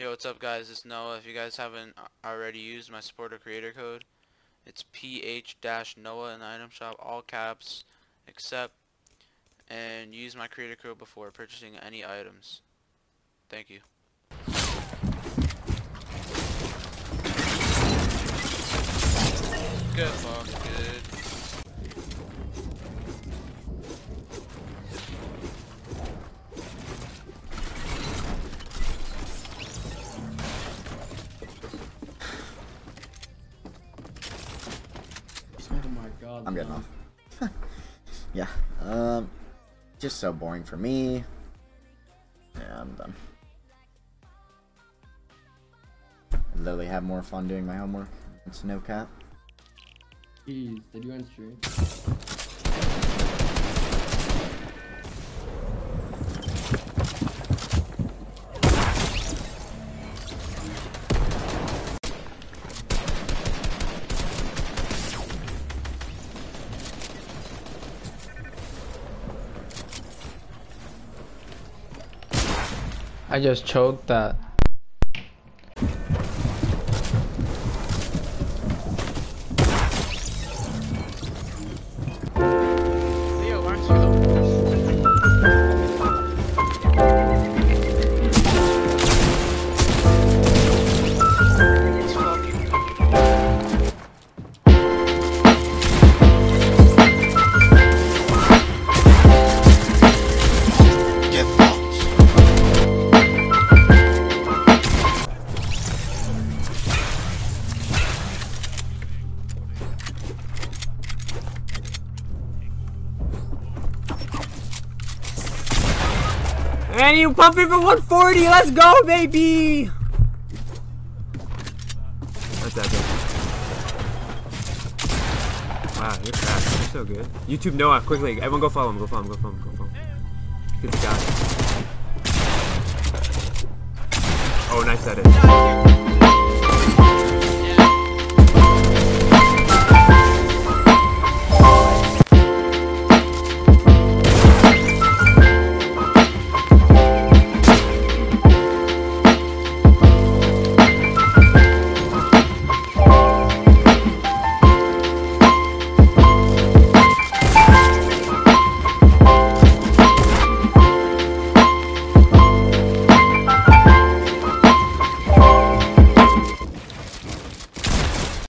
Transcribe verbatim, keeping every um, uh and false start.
Yo, what's up guys, it's Noah. If you guys haven't already used my supporter creator code, it's P H Noah in the item shop, all caps, except, and use my creator code before purchasing any items. Thank you. Good fuck, good. Oh my god. I'm getting off. Yeah. Um, just so boring for me. Yeah, I'm done. I literally have more fun doing my homework. It's no cap. Jeez, did you end stream? I just choked that. Leo, aren't you the It's fucking Get fucked. Man, you pumping for one forty, let's go, baby! That's that, baby. Wow, you're fast. You're so good. YouTube Noah, quickly. Everyone go follow him, go follow him, go follow him, go follow him. Good guy. Oh, nice edit.